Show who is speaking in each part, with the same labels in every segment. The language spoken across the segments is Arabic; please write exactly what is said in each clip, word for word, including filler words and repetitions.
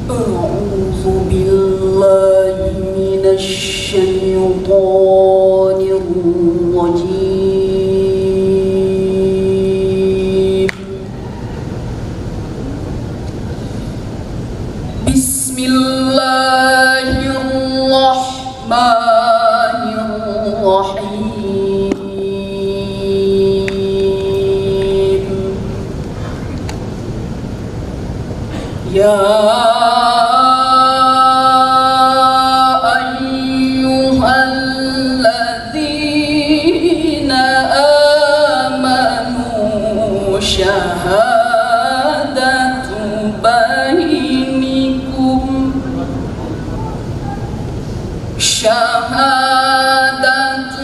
Speaker 1: أعوذ بالله من الشيطان الرجيم. بسم الله الرحمن الرحيم. يا شهادة بينكم شهادة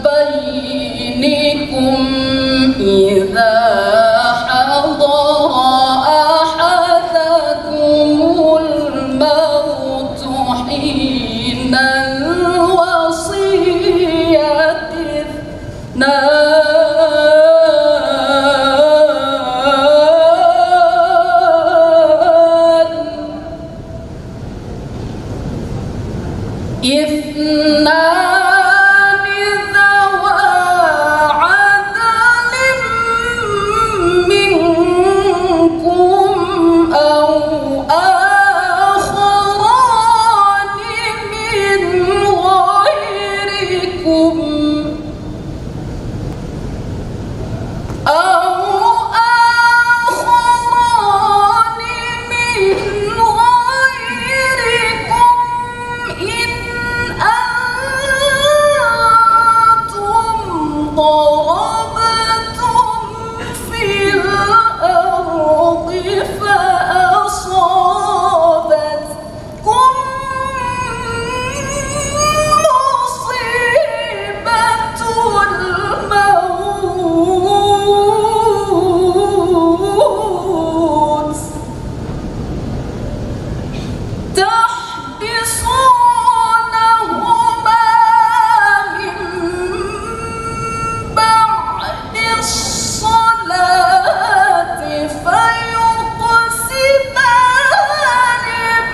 Speaker 1: بينكم إذا حضر أحدكم الموت حين الوصية اثنان اثنان ذوى عدل منكم أو آخران من غيركم أو آخران من غيركم إن ضربتم في الأرض فأصابتكم مصيبة الموت تحبسونهما من بعد الصلاة فيقسمان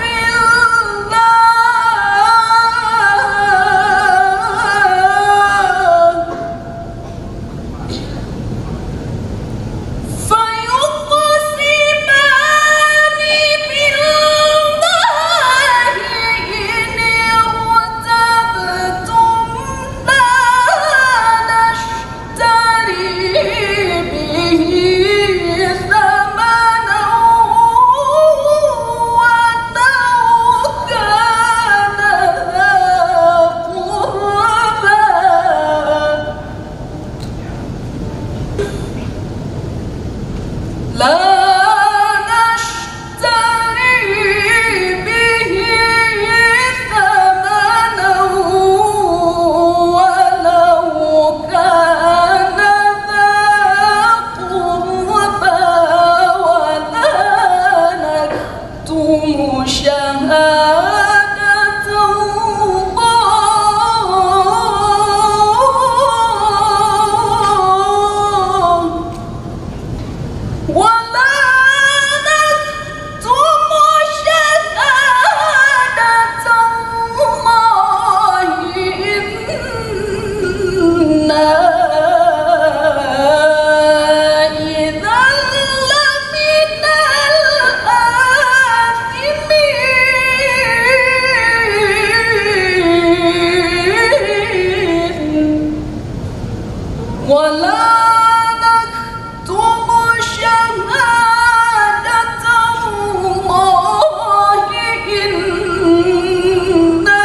Speaker 1: بالله فيقسمان بالله إن ارتبتم لا نشتري به ثمنا ولو كان ذا قربى لا نشتري به ثمنا ولو كان ذا قربى ولا نكتم شهادة الله ولا نكتم شهادة الله إنا إذا لمن الآثمين ولا نكتم شهادة الله إنا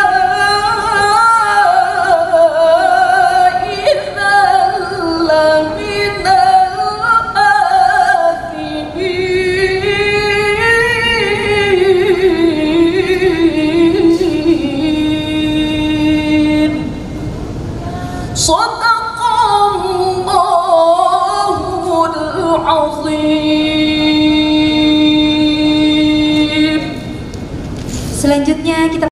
Speaker 1: إذا لمن الآثمين. صدق الله العظيم.
Speaker 2: Selanjutnya kita